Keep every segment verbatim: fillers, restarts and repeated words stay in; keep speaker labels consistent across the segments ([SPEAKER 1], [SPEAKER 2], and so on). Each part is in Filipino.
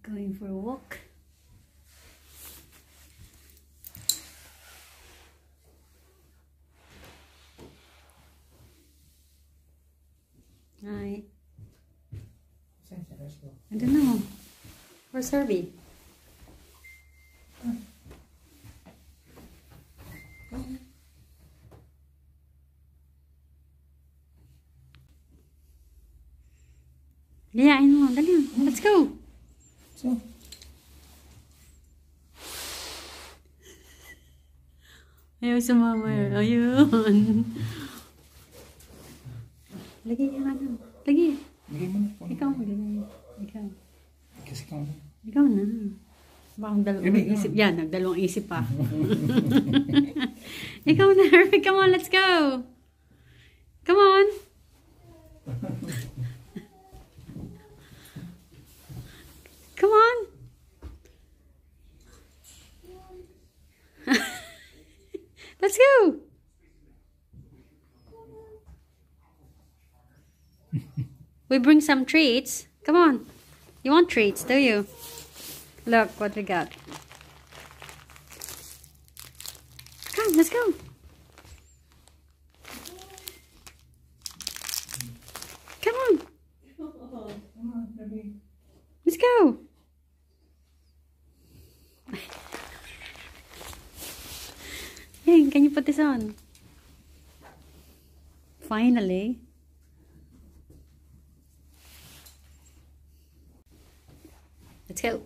[SPEAKER 1] Going for a walk. Hi. I don't know. Where's Herbie? Yeah, I know. Dali. Let's go.
[SPEAKER 2] So.
[SPEAKER 1] Ayaw sumama. Ayun. Lagi yung ano. Lagi.
[SPEAKER 2] Lagi mo na.
[SPEAKER 1] Ikaw mo. Ikaw.
[SPEAKER 2] Kasi ikaw na.
[SPEAKER 1] Ikaw na. Bakang dalawang isip. Yan, nagdalawang isip pa. Ikaw na, Herbie. Come on, let's go. Come on. Come on. Let's go. We bring some treats. Come on. You want treats, do you? Look what we got. Come, let's go. Come on. Let's go. Hey, can you put this on? Finally. Let's go.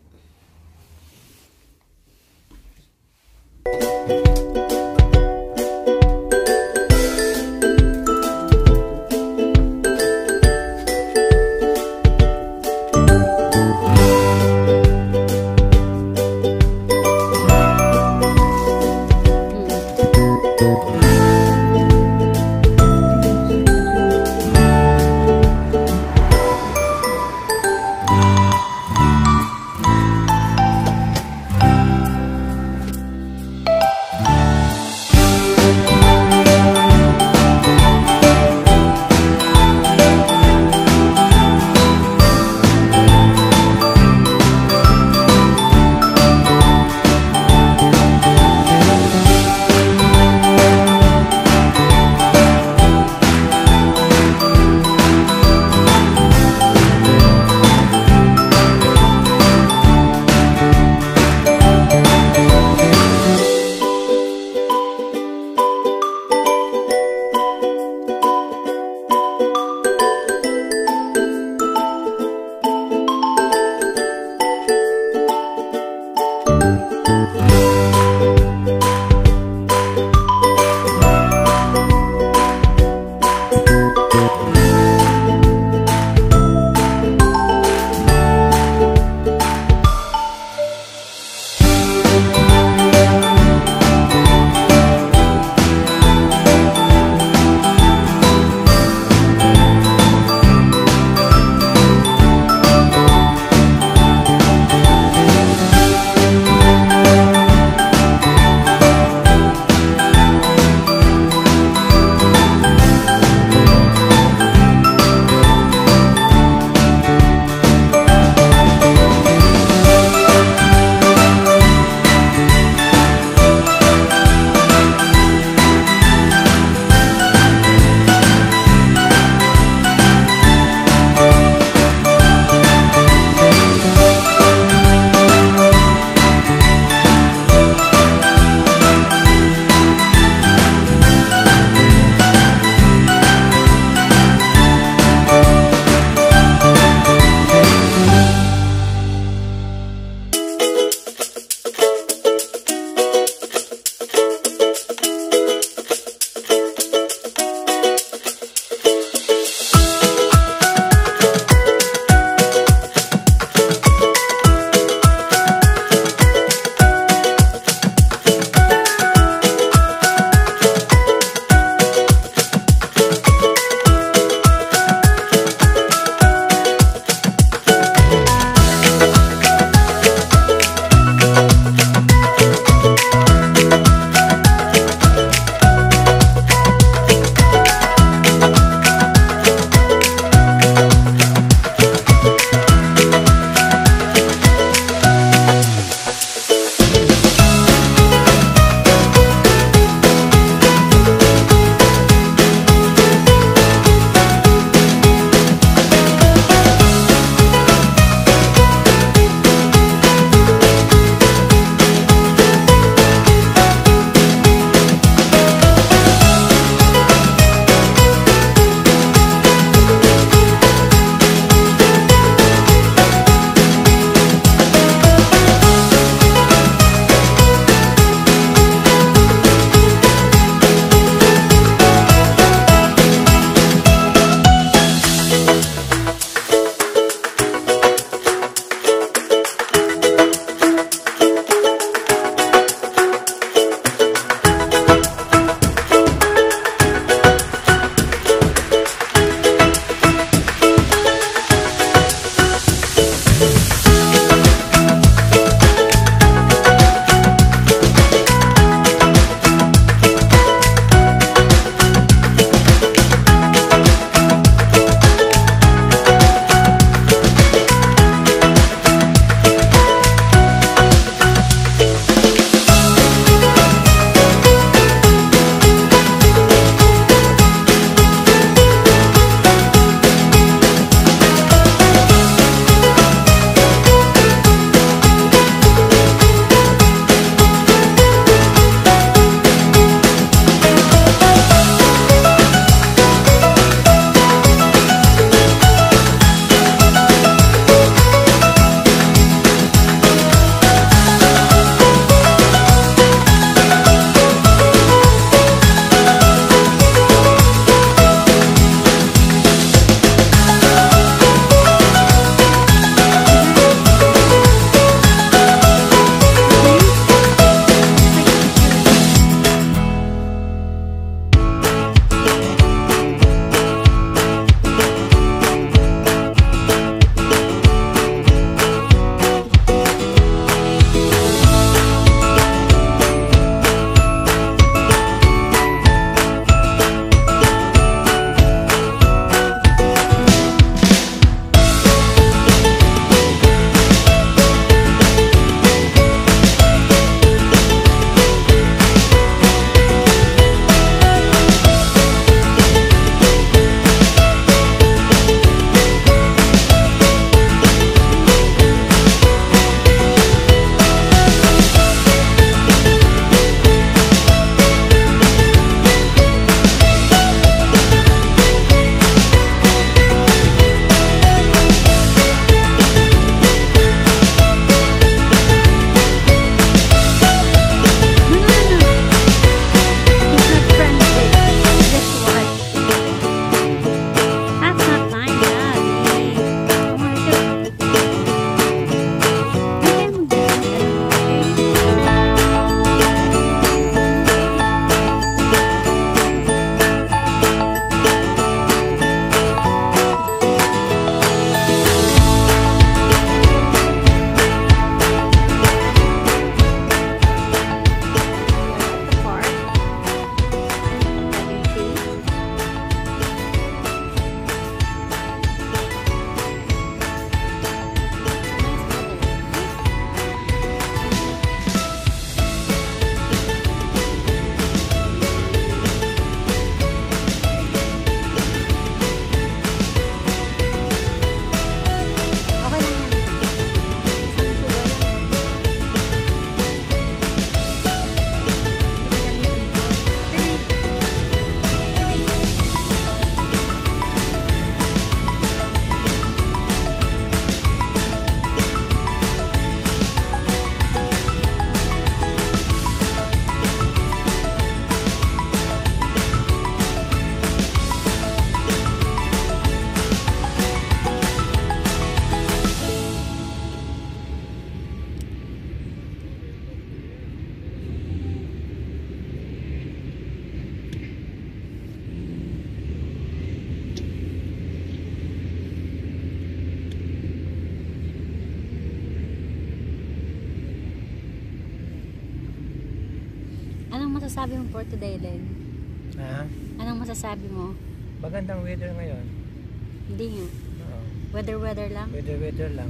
[SPEAKER 1] Anong masasabi mo for today, Len?
[SPEAKER 3] Ha?
[SPEAKER 1] Anong masasabi mo?
[SPEAKER 3] Magandang weather ngayon.
[SPEAKER 1] Hindi nga.
[SPEAKER 3] Oo.
[SPEAKER 1] Weather-weather lang.
[SPEAKER 3] Weather-weather lang.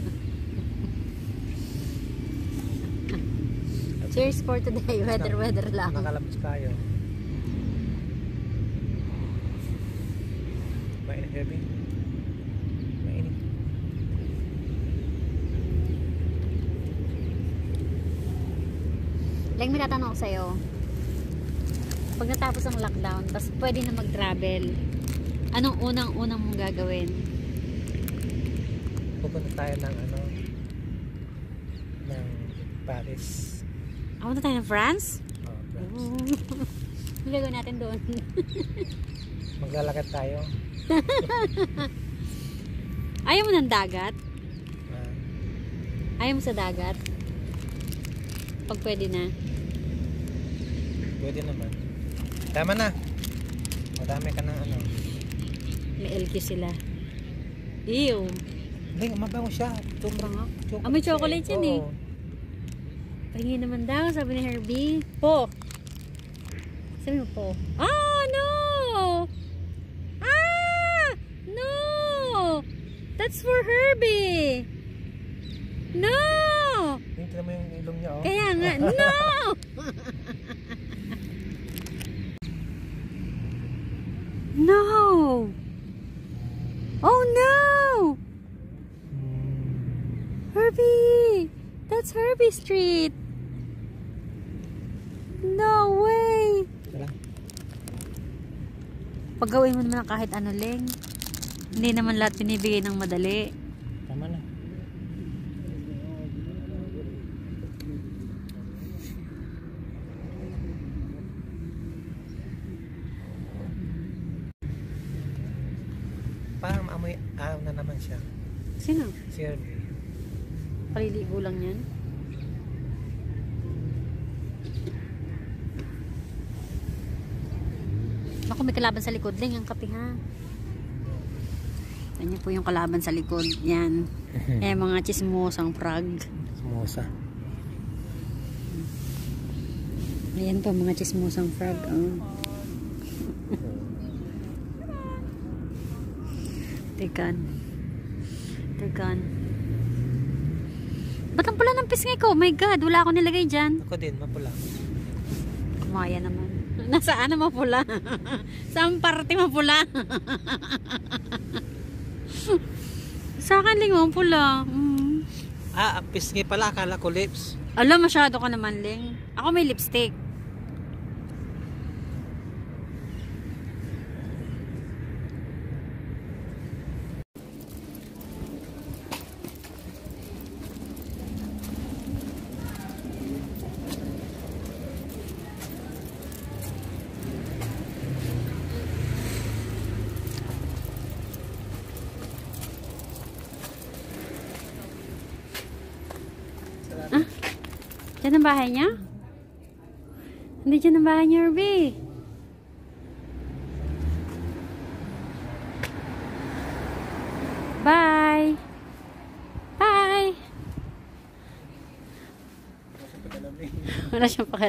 [SPEAKER 1] Cheers for today. Weather-weather lang.
[SPEAKER 3] Nakalabas tayo. Mainit, Herbie? Mainit.
[SPEAKER 1] Like, may tatanong ako sa'yo. Pag natapos ang lockdown, tapos pwede na mag-travel, anong unang-unang mong gagawin?
[SPEAKER 3] Pupunta tayo ng ano, ng Paris.
[SPEAKER 1] Ako na tayo ng France?
[SPEAKER 3] Oh, France.
[SPEAKER 1] Ang gagawin natin doon.
[SPEAKER 3] Maglalakad tayo.
[SPEAKER 1] Ayaw mo ng dagat?
[SPEAKER 3] Ah,
[SPEAKER 1] Ayaw mo sa dagat? Pag pwede na.
[SPEAKER 3] pwede naman. Tama na. Madami ka ng ano.
[SPEAKER 1] May L Q sila. Ew.
[SPEAKER 3] Hindi, mabango siya.
[SPEAKER 1] Bango.
[SPEAKER 3] Chocolate
[SPEAKER 1] Ah, may chocolate
[SPEAKER 3] siya
[SPEAKER 1] yan eh.
[SPEAKER 3] Oo.
[SPEAKER 1] Pahingi naman daw, sabi ni Herbie. Po. Sabi mo po. Oh, no! Ah! No! That's for Herbie! No!
[SPEAKER 3] Yung tignan mo yung ilong niya, oh.
[SPEAKER 1] Kaya nga, no! No! Oh, no! Herbie! That's Herbie Street! No way!
[SPEAKER 3] Tara.
[SPEAKER 1] Paggawin mo naman kahit ano, Leng. Hindi naman lahat binibigay ng madali.
[SPEAKER 3] Tama na. Parang maamoy araw na naman siya.
[SPEAKER 1] Sino?
[SPEAKER 3] Si Herbie.
[SPEAKER 1] Paliligo lang yan? Ako, may kalaban sa likod. Leng, ang kape ha. Yan po yung kalaban sa likod. Yan. Eh, mga chismosang frog.
[SPEAKER 3] Sumusa.
[SPEAKER 1] Ayan po, mga chismosang frog. Oh. Tekan. Tekan. Ba't ang pula ng pisngi ko? Oh my God, wala ako nilagay dyan.
[SPEAKER 3] Ako din, mapula.
[SPEAKER 1] Kumaya naman. Nasaan na mapula? Saan parte mapula? Sa akin Ling, ang pula. Mm.
[SPEAKER 3] Ah, pisngi pala. Akala ko lips.
[SPEAKER 1] Alam, masyado ka naman, Ling. Ako may lipstick. Ah, dyan ang bahay niya? Hindi dyan ang bahay niya, Herbie. Bye! Bye! Wala siyang pakialam.